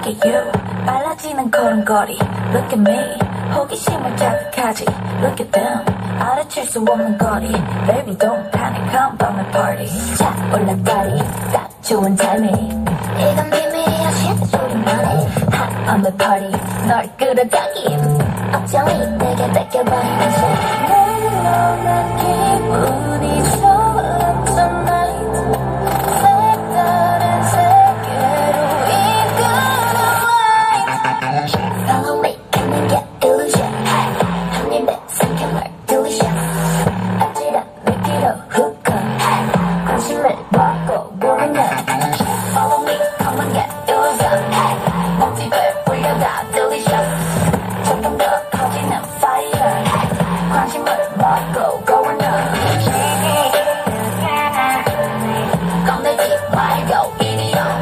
Look at you 빨라지는 걸음걸이 Look at me 호기심을 자극하지 Look at them 알아챌 수 없는 거리 Baby don't panic come by my party 자 올라다리 딱 좋은 타이밍 이건 비밀이야 shit 우리만의 Hot on the party 널 끌어당김 억정이 내게 뺏겨버리는 새 난 기분이 좋은 tonight 색다른 세계로 이끌어 light Follow me come and get illusion 한 입에 삼켜 말 delicious 아찔한 미끼로 hook up 관심을 받고 보면 Follow me come and get illusion 몸집을 불려다 delicious 점점 더 커지는 fire 관심을 받고 going up 겁내지 말고 이리 와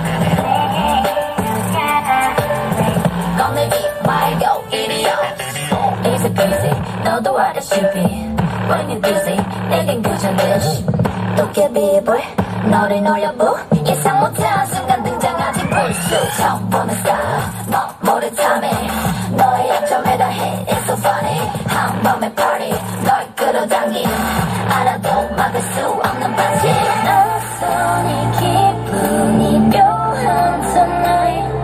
겁내지 말고 이리 와 Easy peasy 너도 알다시피 When you're dizzy 내겐 그저 듯이 도깨비불 너를 놀려보 예상 못한 순간 등장하지 불쑥 처음 보는 스타일 너 모른 탐에 너의 약점에 다해 It's so funny 한밤의 party 널 끌어당김 알아도 막을 수 없는 반지 낯선 이 기분이 묘한 tonight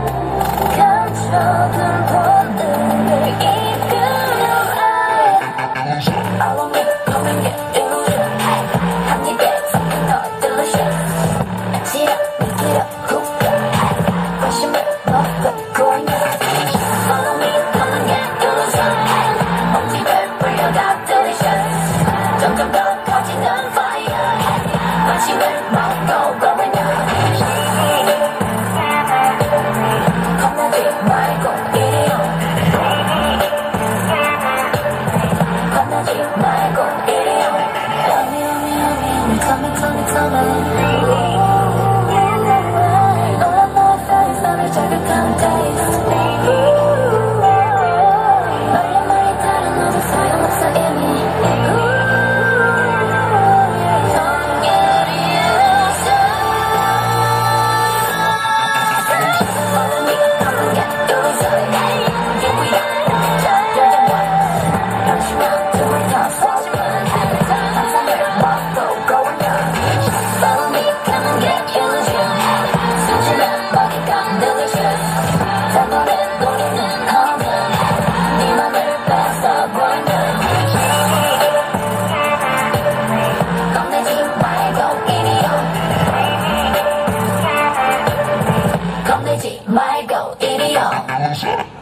감춰둔 본능을 이끌어 Follow me come and get illusion 한 입에 섞인 널 delicious 아찔한 미끼로 hook up 관심을 먹고 going up Follow me come and get illusion 몸집을 불려다 delicious 점점 더 커지는 fire 관심을 먹고 going up 겁내지 말고 이리 와 겁내지 말고 이리 와 Tell me, tell me, tell me All I know is that it's 너를 자극하는 taste 너의 말이 다른 너도 소용없어 이미 통일이 없어 Follow me, come and get illusion Here we are, 자, you're the one 당신은 둘 다 소중한 환상을 먹고 going up Follow me, come and get illusion 숨쉬면 먹잇감 delicious 단번에 녹이는 허면 네 맘을 뺏어버리면 겁내지 말고 이리 와 겁내지 말고 이리 와